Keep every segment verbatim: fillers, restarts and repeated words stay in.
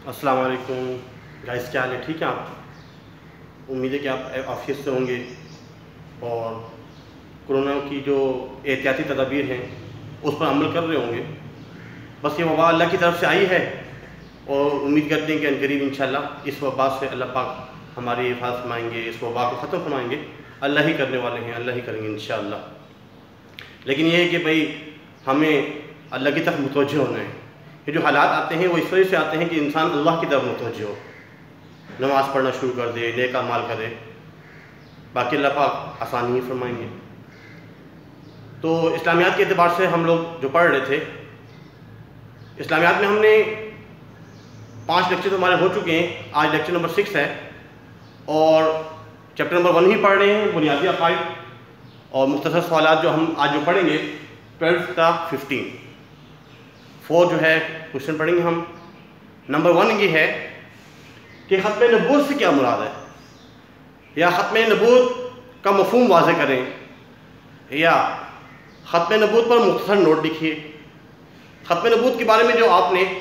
السلام علیکم گائز، کیا حال ہے؟ ٹھیک ہے آپ؟ امید ہے کہ آپ آفیس سے ہوں گے اور کرونا کی جو احتیاطی تدابیر ہیں اس پر عمل کر رہے ہوں گے۔ بس یہ وبا اللہ کی طرف سے آئی ہے اور امید کرتے ہیں کہ عنقریب انشاءاللہ اس وبا سے اللہ پاک ہماری حفاظت فرمائیں گے، اس وبا کو ختم فرمائیں گے۔ اللہ ہی کرنے والے ہیں، اللہ ہی کریں گے انشاءاللہ۔ لیکن یہ ہے کہ بھئی ہمیں اللہ کی طرف متوجہ ہونا ہے۔ یہ جو حالات آتے ہیں وہ اس وجہ سے آتے ہیں کہ انسان اللہ کی طرف متوجہ ہو، نماز پڑھنا شروع کر دے، نیک اعمال کرے، باقی اللہ پاک آسانی ہی فرمائیں گے۔ تو اسلامیات کے اعتبار سے ہم لوگ جو پڑھ رہے تھے، اسلامیات میں ہم نے پانچ لیکچر ہمارے ہو چکے ہیں، آج لیکچر نمبر سکس ہے اور چیپٹر نمبر ون ہی پڑھ رہے ہیں، بنیادی عقائد، اور مختصر سوالات جو ہم آج جو پڑھیں گے ٹویلتھ کا ففٹین فور جو ہے کوشچن پڑھیں گے ہم۔ نمبر ون یہ ہے کہ ختم نبوت سے کیا مراد ہے، یا ختم نبوت کا مفہوم واضح کریں، یا ختم نبوت پر مختصر نوٹ لکھیے۔ ختم نبوت کے بارے میں جو آپ نے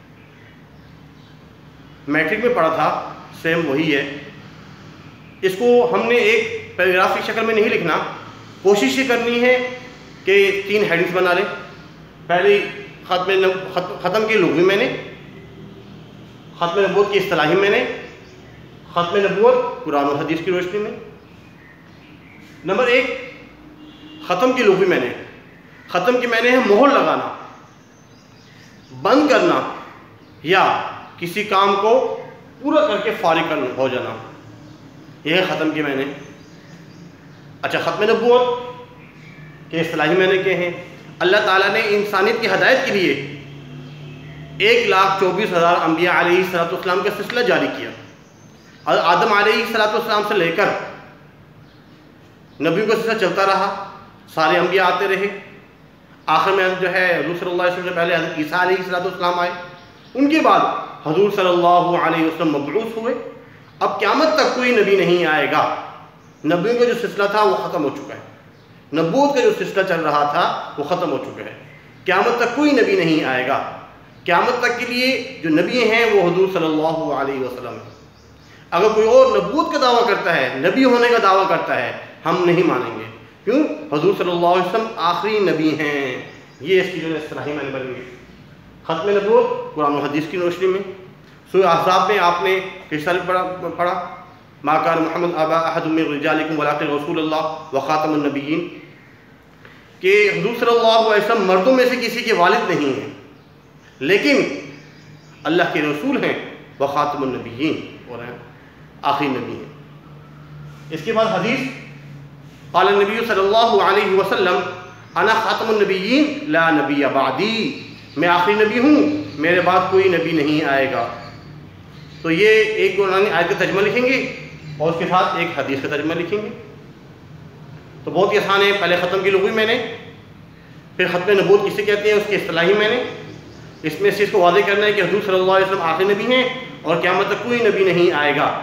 میٹرک میں پڑھا تھا سیم وہی ہے۔ اس کو ہم نے ایک پیراگراف کی شکل میں نہیں لکھنا، کوشش یہ کرنی ہے کہ تین ہیڈنگز بنا لیں۔ پہلی ختم ختم کی لغوی میں نے، ختم نبوت کی اصطلاحی میں نے، ختم نبوت قرآن و حدیث کی روشنی میں۔ نمبر ایک، ختم کی لغوی میں نے۔ ختم کی میں نے ہے مہر لگانا، بند کرنا، یا کسی کام کو پورا کر کے فارغ کرنا ہو جانا، یہ ہے ختم کی میں نے۔ اچھا، ختم نبوت کے اصطلاحی میں نے کہے ہیں، اللہ تعالیٰ نے انسانیت کی ہدایت کے لیے ایک لاکھ چوبیس ہزار انبیاء علیہ الصلوۃ والسلام کا سلسلہ جاری کیا۔ اور آدم علیہ الصلوۃ والسلام سے لے کر نبیوں کا سلسلہ چلتا رہا، سارے انبیاء آتے رہے۔ آخر میں جو ہے حضور صلی اللہ علیہ وسلم سے پہلے حضرت عیسیٰ علیہ الصلوۃ والسلام آئے، ان کے بعد حضور صلی اللہ علیہ وسلم مبعوث ہوئے۔ اب قیامت تک کوئی نبی نہیں آئے گا، نبیوں کا جو سلسلہ تھا وہ ختم ہو چکا ہے، نبوت کا جو سلسلہ چل رہا تھا وہ ختم ہو چکا ہے۔ قیامت تک کوئی نبی نہیں آئے گا۔ قیامت تک کے لیے جو نبی ہیں وہ حضور صلی اللہ علیہ وسلم ہیں۔ اگر کوئی اور نبوت کا دعویٰ کرتا ہے، نبی ہونے کا دعویٰ کرتا ہے، ہم نہیں مانیں گے۔ کیوں؟ حضور صلی اللہ علیہ وسلم آخری نبی ہیں۔ یہ اس کی جو اصطلاحی معنی بن گئی۔ ختم نبوت قرآن و حدیث کی روشنی میں۔ سورہ احزاب میں آپ نے کس طرح پڑھا پڑھا ما کان محمد ابا احد من رجالکم ولکن رسول اللہ وخاتم النبیین، کہ حضور صلی اللہ علیہ وسلم مردوں میں سے کسی کے والد نہیں ہیں، لیکن اللہ کے رسول ہیں، وخاتم النبیین، اور ہیں آخری نبی ہیں۔ اس کے بعد حدیث، قال النبی صلی اللہ علیہ وسلم انا خاتم النبیین لا نبی بعدی، میں آخری نبی ہوں، میرے بعد کوئی نبی نہیں آئے گا۔ تو یہ ایک قرآن آیت کا ترجمہ لکھیں گے اور اس کے ساتھ ایک حدیث کا ترجمہ لکھیں گے۔ تو بہت ہی آسان ہے۔ پہلے ختم کی لغوی میں نے، پھر ختم نبوت کسے کہتے ہیں اس کی اصطلاحی میں نے۔ اس میں سے اس کو واضح کرنا ہے کہ حضور صلی اللہ علیہ وسلم آخری نبی ہیں اور قیامت تک کوئی نبی نہیں آئے گا۔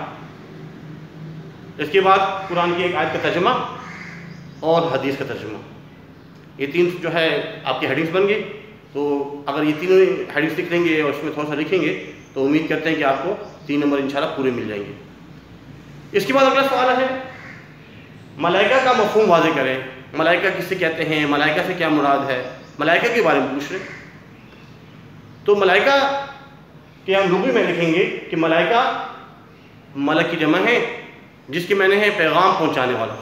اس کے بعد قرآن کی ایک آیت کا ترجمہ اور حدیث کا ترجمہ۔ یہ تین جو ہے آپ کی ہیڈنگز بن گئی۔ تو اگر یہ تینوں ہیڈنگز لکھ لیں گے اور اس میں تھوڑا سا لکھیں گے تو امید کرتے ہیں کہ آپ کو تین نمبر انشاءاللہ پورے مل جائیں گے۔ اس کے بعد اگلا سوال ہے ملائکہ کا مفہوم واضح کریں۔ ملائکہ کس سے کہتے ہیں، ملائکہ سے کیا مراد ہے، ملائکہ کے بارے میں پوچھ رہے ہیں۔ تو ملائکہ کے ہم لغوی میں لکھیں گے کہ ملائکہ ملک کی جمع ہے جس کے معنی ہے پیغام پہنچانے والا۔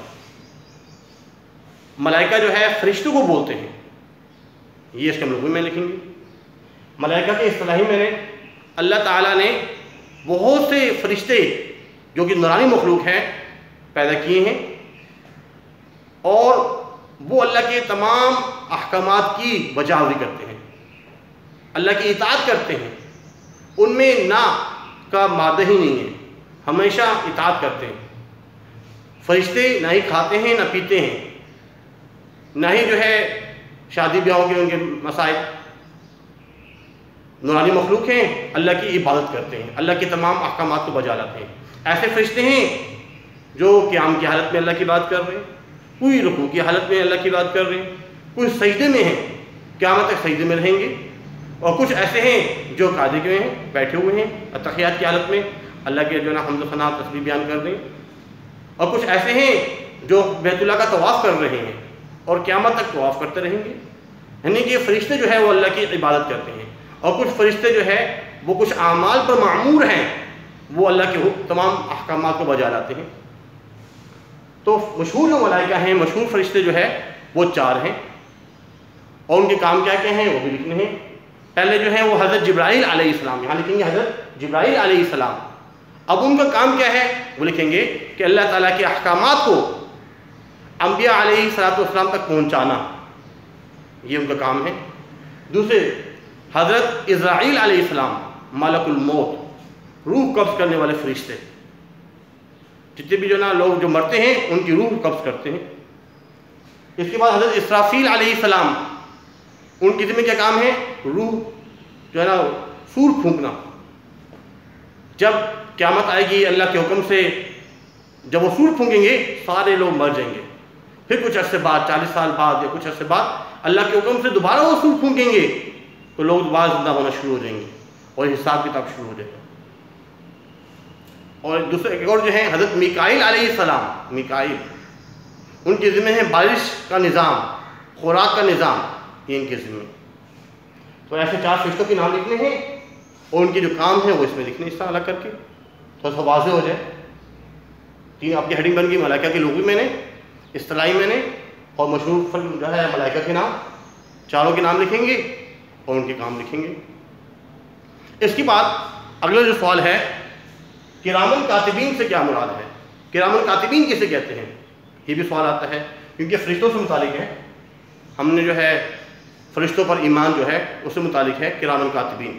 ملائکہ جو ہے فرشتوں کو بولتے ہیں، یہ اس کے ہم لغوی میں لکھیں گے۔ ملائکہ کے اصطلاحی میں نے، اللہ تعالیٰ نے بہت سے فرشتے جو کہ نورانی مخلوق ہیں پیدا کیے ہیں، اور وہ اللہ کے تمام احکامات کی بجاوری کرتے ہیں، اللہ کی اطاعت کرتے ہیں۔ ان میں نہ کا مادہ ہی نہیں ہے، ہمیشہ اطاعت کرتے ہیں۔ فرشتے نہ ہی کھاتے ہیں نہ پیتے ہیں، نہ ہی جو ہے شادی بیاہوں کے ان کے مسائل۔ نورانی مخلوق ہیں، اللہ کی عبادت کرتے ہیں، اللہ کے تمام احکامات کو بجا لاتے ہیں۔ ایسے فرشتے ہیں جو قیام کی حالت میں اللہ کی بات کر رہے ہیں، کوئی رکوع کی حالت میں اللہ کی بات کر رہے ہیں، کوئی سجدے میں ہیں، قیامت تک سجدے میں رہیں گے، اور کچھ ایسے ہیں جو قاعدے کے ہیں بیٹھے ہوئے ہیں اتحیات کی حالت میں اللہ کے جو ہے نا حمد و ثنا تسبیح بیان کر رہے ہیں، اور کچھ ایسے ہیں جو بیت اللہ کا طواف کر رہے ہیں اور قیامت تک طواف کرتے رہیں گے، یعنی کہ یہ فرشتے جو ہے وہ اللہ کی عبادت کرتے ہیں، اور کچھ فرشتے جو ہے وہ کچھ اعمال پر معمور ہیں، وہ اللہ کے تمام احکامات کو بجا لاتے ہیں۔ تو مشہور جو ملائکہ ہیں، مشہور فرشتے جو ہے وہ چار ہیں، اور ان کے کام کیا کیا ہیں وہ بھی لکھنے ہیں۔ پہلے جو ہے وہ حضرت جبرائیل علیہ السلام، یہاں لکھیں گے حضرت جبرائیل علیہ السلام۔ اب ان کا کام کیا ہے وہ لکھیں گے کہ اللہ تعالیٰ کے احکامات کو انبیاء علیہ الصلوۃ والسلام تک پہنچانا، یہ ان کا کام ہے۔ دوسرے حضرت اسرائیل علیہ السلام، ملک الموت، روح قبض کرنے والے فرشتے، جتنے بھی جو نا لوگ جو مرتے ہیں ان کی روح قبض کرتے ہیں۔ اس کے بعد حضرت اسرافیل علیہ السلام، ان کی ذمہ کیا کام ہے؟ روح جو ہے نا سور پھونکنا۔ جب قیامت آئے گی اللہ کے حکم سے، جب وہ سور پھونکیں گے سارے لوگ مر جائیں گے، پھر کچھ عرصے بعد، چالیس سال بعد یا کچھ عرصے بعد اللہ کے حکم سے دوبارہ وہ سور پھونکیں گے تو لوگ دوبارہ زندہ ہونا شروع ہو جائیں گے اور حساب کتاب شروع ہو جائے گا۔ اور دوسرے ایک اور جو ہیں حضرت میکائیل علیہ السلام، میکائیل، ان کے ذمہ ہے بارش کا نظام، خوراک کا نظام، یہ ان کے ذمہ۔ تو ایسے چار فرشتوں کے نام لکھنے ہیں اور ان کے جو کام ہیں وہ اس میں لکھنے، اس طرح الگ کر کے تھوڑا سا واضح ہو جائے۔ تین آپ کی ہیڈنگ بن گئی، ملائکہ کے لوگو میں نے، اصطلاحی میں نے، اور مشہور جو ہے ملائکہ کے نام، چاروں کے نام لکھیں گے اور ان کے کام لکھیں گے۔ اس کے بعد اگلا جو سوال ہے، کرام الکاتبین سے کیا مراد ہے؟ کرام الکاتبین کسے کہتے ہیں؟ یہ بھی سوال آتا ہے کیونکہ فرشتوں سے متعلق ہے، ہم نے جو ہے فرشتوں پر ایمان جو ہے اس سے متعلق ہے کرام الکاتبین۔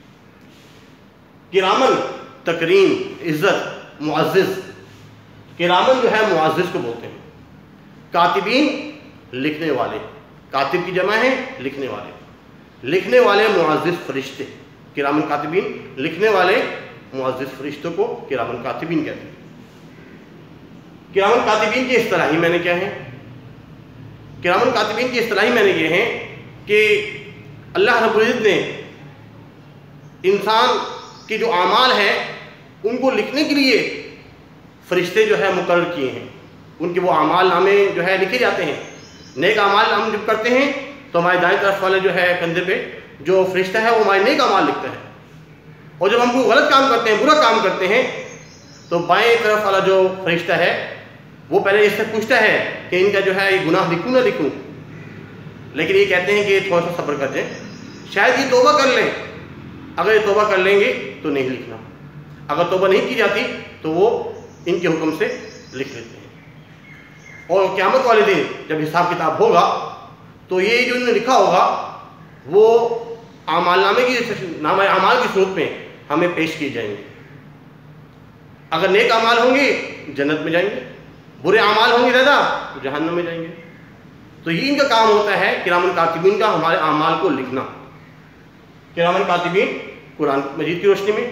کرامن تکریم، عزت، معزز، کرامن جو ہے معزز کو بولتے ہیں، کاتبین لکھنے والے، کاتب کی جمع ہے لکھنے والے، لکھنے والے معزز فرشتے، کرامن کاتبین، لکھنے والے معزز فرشتوں کو کرامن کاتبین کہتے ہیں۔ کرامن کاتبین کی اصطلاحی معنی کیا ہے؟ کرامن کاتبین کی اصطلاحی معنی یہ ہے کہ اللہ رب العزت نے انسان کے جو اعمال ہیں ان کو لکھنے کے لیے فرشتے جو ہے مقرر کیے ہیں، ان کے وہ اعمال نامے جو ہے لکھے جاتے ہیں۔ نیک اعمال ہم جب کرتے ہیں تو ہمارے دائیں طرف والے جو ہے کندھے پہ جو فرشتہ ہے وہ ہمارے نیک اعمال لکھتا ہے، اور جب ہم کوئی غلط کام کرتے ہیں، برا کام کرتے ہیں، تو بائیں طرف والا جو فرشتہ ہے وہ پہلے اس سے پوچھتا ہے کہ ان کا جو ہے یہ گناہ لکھوں نہ لکھوں، لیکن یہ کہتے ہیں کہ تھوڑا سا صبر کر جائیں، شاید یہ توبہ کر لیں، اگر یہ توبہ کر لیں گے تو نہیں لکھنا، اگر توبہ نہیں کی جاتی تو وہ ان کے حکم سے لکھ لیتے ہیں۔ اور قیامت والے دن جب حساب کتاب ہوگا تو یہ جو انہوں نے لکھا ہوگا وہ اعمال نامے کی نامہ اعمال کی صورت میں ہمیں پیش کیے جائیں گے۔ اگر نیک اعمال ہوں گے جنت میں جائیں گے، برے اعمال ہوں گے زیادہ تو جہنم میں جائیں گے۔ تو یہ ان کا کام ہوتا ہے کرام الکاتبین کا، ہمارے اعمال کو لکھنا۔ کرام الکاتبین قرآن مجید کی روشنی میں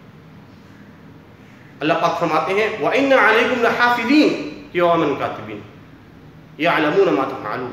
اللہ پاک فرماتے ہیں وَإِنَّ عَلَيْكُمْ لَحَافِظِينَ كِرَامًا كَاتِبِينَ يَعْلَمُونَ مَا تَفْعَلُونَ۔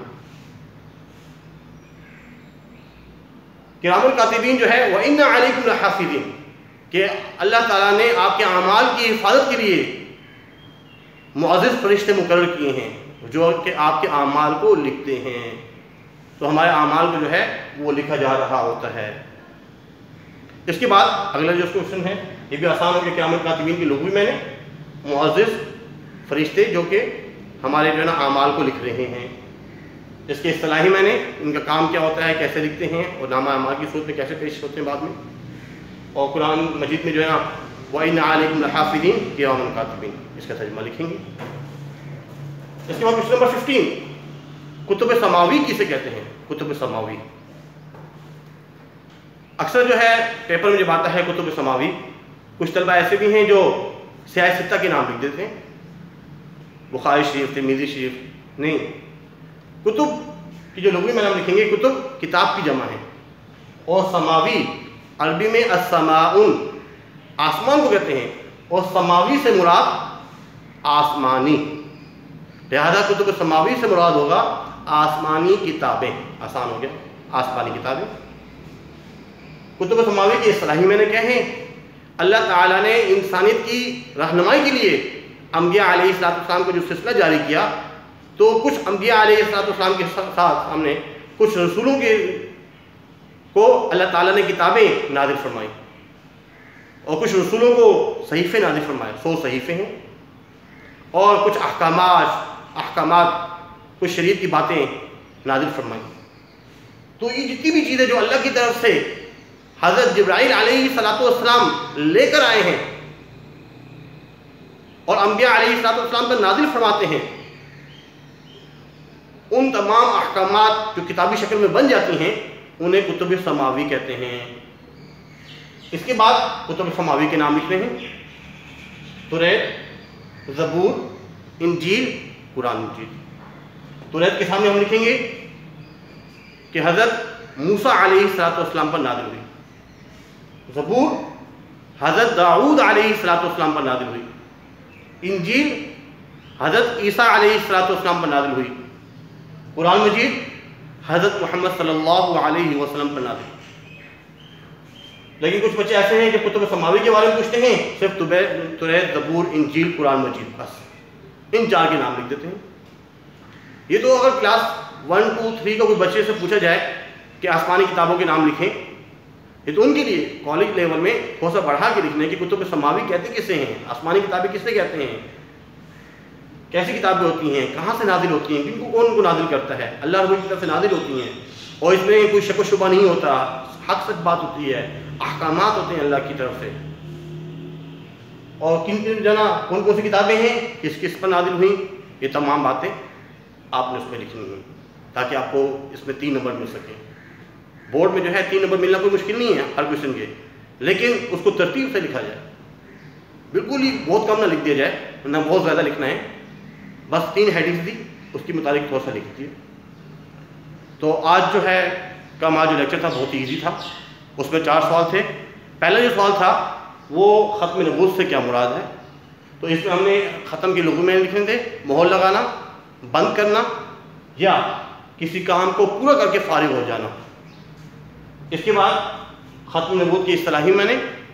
کرام الکاتبین جو ہے وَإِنَّ عَلَيْكُمْ لَحَافِظِينَ، کہ اللہ تعالیٰ نے آپ کے اعمال کی حفاظت کے لیے معزز فرشتے مقرر کیے ہیں جو کہ آپ کے اعمال کو لکھتے ہیں۔ تو ہمارے اعمال کو جو ہے وہ لکھا جا رہا ہوتا ہے۔ اس کے بعد اگلا جو کوشچن ہے یہ بھی آسان ہو کہ کرام الکاتبین کی لغوی میں نے معزز فرشتے جو کہ ہمارے جو ہے نا اعمال کو لکھ رہے ہیں۔ اس کے اصطلاحی میں نے ان کا کام کیا ہوتا ہے، کیسے لکھتے ہیں اور نامہ اعمال کی صورت میں کیسے پیش ہوتے ہیں بعد میں۔ اور قرآن مجید میں جو ہے نا وَإِنَّ عَلَيْكُمْ لَحَافِظِينَ كِرَامًا كَاتِبِينَ، اس کا ترجمہ لکھیں گے۔ اس کے بعد کوشچن نمبر ففٹین، کتب سماوی کسے کہتے ہیں؟ کتب سماوی اکثر جو ہے پیپر میں جب آتا ہے کتب سماوی، کچھ طلبہ ایسے بھی ہیں جو سیاہ ستہ کے نام لکھ دیتے ہیں، بخاری شریف، ترمذی شریف، نہیں، کتب کی جو لغوی میں نام لکھیں گے، کتب کتاب کی جمع ہے، اور سماوی عربی میں السماؤن، آسمان کو کہتے ہیں، اور سماوی سے مراد آسمانی، لہذا کتب سماوی سے مراد ہوگا آسمانی کتابیں، آسان ہو گیا، آسمانی کتابیں۔ کتب سماوی کے اصطلاحی میں نے کہے ہیں، اللہ تعالیٰ نے انسانیت کی رہنمائی کے لیے انبیاء علیہ السلام کو جو سلسلہ جاری کیا، تو کچھ انبیاء علیہ السلام کے ساتھ ہم نے کچھ رسولوں کے کو اللہ تعالیٰ نے کتابیں نازل فرمائی، اور کچھ رسولوں کو صحیفے نازل فرمائے، سو صحیفے ہیں، اور کچھ احکامات احکامات کچھ شریعت کی باتیں نازل فرمائی۔ تو یہ جتنی بھی چیزیں جو اللہ کی طرف سے حضرت جبرائیل علیہ الصلوۃ والسلام لے کر آئے ہیں اور انبیاء علیہ الصلوۃ والسلام پر نازل فرماتے ہیں، ان تمام احکامات جو کتابی شکل میں بن جاتی ہیں انہیں کتب سماوی کہتے ہیں۔ اس کے بعد کتب سماوی کے نام لکھنے ہیں: توریت، زبور، انجیل، قرآن مجید۔ توریت کے سامنے ہم لکھیں گے کہ حضرت موسیٰ علیہ الصلوۃ والسلام پر نازل ہوئی، زبور حضرت داؤد علیہ الصلوۃ والسلام پر نازل ہوئی، انجیل حضرت عیسیٰ علیہ الصلوۃ والسلام پر نازل ہوئی، قرآن مجید حضرت محمد صلی اللہ علیہ وسلم پر نازل ہوئی۔ لیکن کچھ بچے ایسے ہیں کہ کتب سماوی کے بارے میں پوچھتے ہیں، صرف توریت، زبور، انجیل، قرآن مجید، بس ان چار کے نام لکھ دیتے ہیں۔ یہ تو اگر کلاس ون ٹو تھری کا کوئی بچے سے پوچھا جائے کہ آسمانی کتابوں کے نام لکھیں، یہ تو ان کے لیے کالج لیول میں تھوڑا سا بڑھا کے لکھنے کہ کتب سماوی کہتے کسے ہیں، آسمانی کتابیں کسے کہتے ہیں، کیسی کتابیں ہوتی ہیں، کہاں سے نازل ہوتی ہیں، کن کو کون کو نازل کرتا ہے، اللہ رب کی طرف سے نازل ہوتی ہیں، اور اس میں کوئی شک و شبہ نہیں ہوتا، حق سچ بات ہوتی ہے، احکامات ہوتے ہیں اللہ کی طرف سے، اور کن کن جنا کون کون سی کتابیں ہیں، کس کس پر نازل ہوئیں، یہ تمام باتیں آپ نے اس میں لکھنی ہیں تاکہ آپ کو اس میں تین نمبر مل سکیں۔ بورڈ میں جو ہے تین نمبر ملنا کوئی مشکل نہیں ہے ہر کوشچن کے، لیکن اس کو ترتیب سے لکھا جائے، بالکل ہی بہت کم نہ لکھ دیا جائے، نہ بہت زیادہ لکھنا ہے، بس تین ہیڈنگز دی، اس کے مطابق تھوڑا سا لکھ دیجیے۔ تو آج جو ہے کم آج جو لیکچر تھا بہت ایزی تھا، اس میں چار سوال تھے۔ پہلا جو سوال تھا وہ ختم نبوت سے کیا مراد ہے، تو اس میں ہم نے ختم کے لغوی معنی لکھنے تھے: مہر لگانا، بند کرنا، یا کسی کام کو پورا کر کے فارغ ہو جانا۔ اس کے بعد ختم نبوت کی اصطلاحی معنی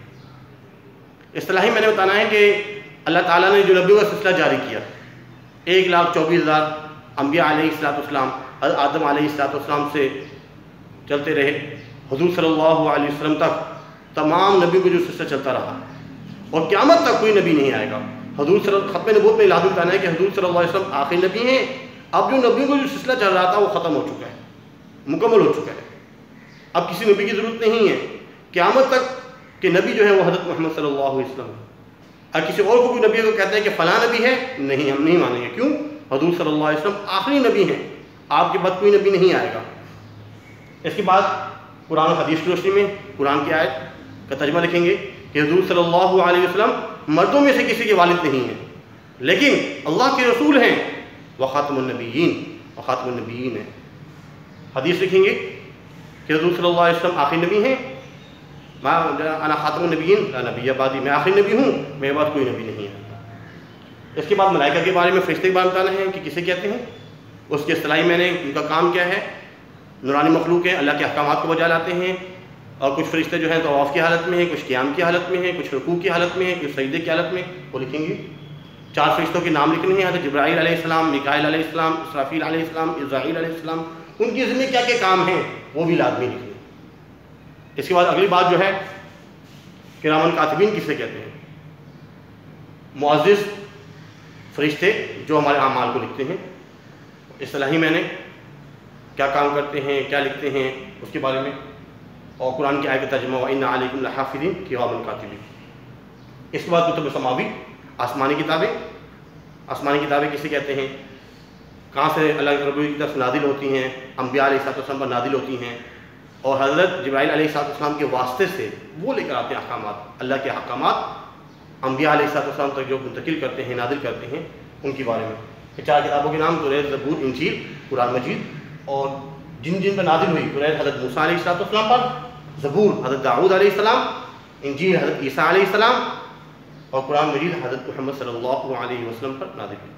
اصطلاحی معنی بتانا ہے کہ اللہ تعالیٰ نے جو نبیوں کا سلسلہ جاری کیا، ایک لاکھ چوبیس ہزار انبیاء علیہ الصلوۃ والسلام آدم علیہ الصلوۃ والسلام سے چلتے رہے حضور صلی اللہ علیہ وسلم تک، تمام نبیوں کو جو سلسلہ چلتا رہا، اور قیامت تک کوئی نبی نہیں آئے گا۔ حضور صلی ختم نبوت میں لازم بتانا ہے کہ حضور صلی اللہ علیہ وسلم آخری نبی ہیں، اب جو نبیوں کو جو سلسلہ چل رہا تھا وہ ختم ہو چکا ہے، مکمل ہو چکا ہے، اب کسی نبی کی ضرورت نہیں ہے، قیامت تک کہ نبی جو ہے وہ حضرت محمد صلی اللہ علیہ وسلم ہے۔ اگر کسی اور کو کوئی نبی کو کہتے ہیں کہ فلاں نبی ہے، نہیں، ہم نہیں مانیں گے، کیوں؟ حضور صلی اللہ علیہ وسلم آخری نبی ہیں، آپ کے بعد کوئی نبی نہیں آئے گا۔ اس کے بعد قرآن و حدیث کی روشنی میں قرآن کی آیت کا ترجمہ لکھیں گے کہ حضور صلی اللہ علیہ وسلم مردوں میں سے کسی کے والد نہیں ہیں، لیکن اللہ کے رسول ہیں، وخاتم النبیین، وخاتم النبیین ہیں۔ حدیث لکھیں گے کہ حضور صلی اللہ علیہ وسلم آخری نبی ہیں، انا خاتم النبیین لا نبی بعدی، میں آخری نبی ہوں، میرے بعد کوئی نبی نہیں ہے۔ اس کے بعد ملائکہ کے بارے میں فرشتے کے بارے میں بتانا ہے کہ کسے کہتے ہیں، اس کے اصطلاحی میں نے ان کا کام کیا ہے، نورانی مخلوق ہیں، اللہ کے احکامات کو بجا لاتے ہیں، اور کچھ فرشتے جو ہیں طواف کی حالت میں ہیں، کچھ قیام کی حالت میں ہیں، کچھ رکوع کی حالت میں ہیں، کچھ سجدے کی حالت میں، وہ لکھیں گے۔ چار فرشتوں کے نام لکھنے ہیں: حضرت جبرائیل علیہ السلام، میکائیل علیہ السلام، اسرافیل علیہ السلام، اسرائیل علیہ السلام، ان کے ذمہ کیا کیا کام ہیں وہ بھی لازمی لکھنے۔ اس کے بعد اگلی بات جو ہے کرامن کاتبین کسے کہتے ہیں، معزز فرشتے جو ہمارے اعمال کو لکھتے ہیں، اصطلاحی میں نے کیا کام کرتے ہیں، کیا لکھتے ہیں اس کے بارے میں، اور قرآن کی آیت کا ترجمہ وَإِنَّ عَلَيْكُمْ لَحَافِظِينَ کِرَامًا کاتبین۔ اس کے بعد کتب سماوی، آسمانی کتابیں۔ آسمانی کتابیں کسے کہتے ہیں، کہاں سے اللہ رب کی طرف سے نازل ہوتی ہیں، انبیاء علیہ السلام پر نازل ہوتی ہیں، اور حضرت جبرائیل علیہ السلام کے واسطے سے وہ لے کر آتے ہیں احکامات، اللہ کے احکامات انبیاء علیہ السلام تک جو منتقل کرتے ہیں، نازل کرتے ہیں، ان کے بارے میں۔ یہ چار کتابوں کے نام توریت، زبور، انجیل، قرآن مجید، اور جن جن پر نازل ہوئی: توریت حضرت موسیٰ علیہ السلام پر، زبور حضرت داؤد علیہ السلام، انجیل حضرت عیسیٰ علیہ السلام، اور قرآن مجید حضرت محمد صلی اللہ علیہ وسلم پر نازل ہوئی۔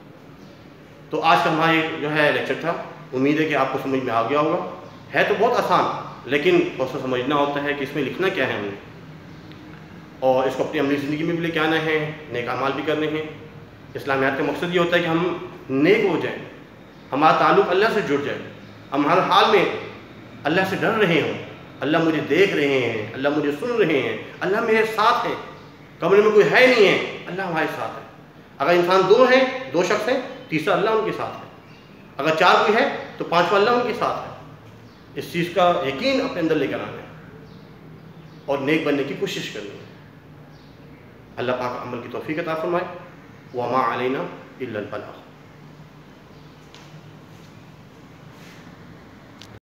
تو آج کا ہمارا جو ہے لیکچر تھا، امید ہے کہ آپ کو سمجھ میں آ گیا ہوگا۔ ہے تو بہت آسان، لیکن بہت سا سمجھنا ہوتا ہے کہ اس میں لکھنا کیا ہے ہم نے، اور اس کو اپنی عملی زندگی میں بھی لے کے آنا ہے، نیک اعمال بھی کرنے ہیں۔ اسلامیات کا مقصد یہ ہوتا ہے کہ ہم نیک ہو جائیں، ہمارا تعلق اللہ سے جڑ جائے، ہم ہر حال میں اللہ سے ڈر رہے ہوں، اللہ مجھے دیکھ رہے ہیں، اللہ مجھے سن رہے ہیں، اللہ میرے ساتھ ہے، کمرے میں کوئی ہے نہیں ہے، اللہ ہمارے ساتھ ہے۔ اگر انسان دو ہیں، دو شخص ہیں، تیسرا اللہ ان کے ساتھ ہے، اگر چار کوئی ہے تو پانچواں اللہ ان کے ساتھ ہے۔ اس چیز کا یقین اپنے اندر لے کر آنا ہے اور نیک بننے کی کوشش کرنی ہے۔ اللہ پاک عمل کی توفیق عطا فرمائے۔ وما علینا الا البلاغ۔